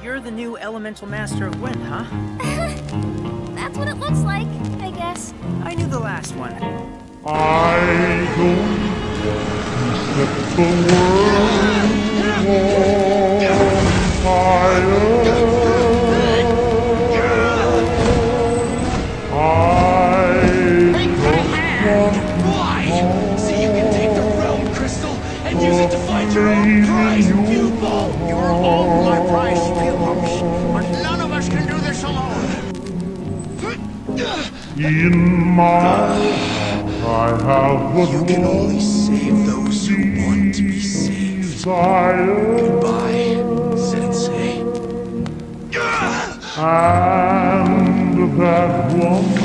you're the new elemental master of wind, huh? That's what it looks like, I guess. I knew the last one. I don't set the world on fire. See, you can take the realm crystal and use it to find your own prize pupil! Your own prize pupils! But none of us can do this alone! In my I have what You can only save those who want to be saved. desire. Goodbye, Sensei. And that one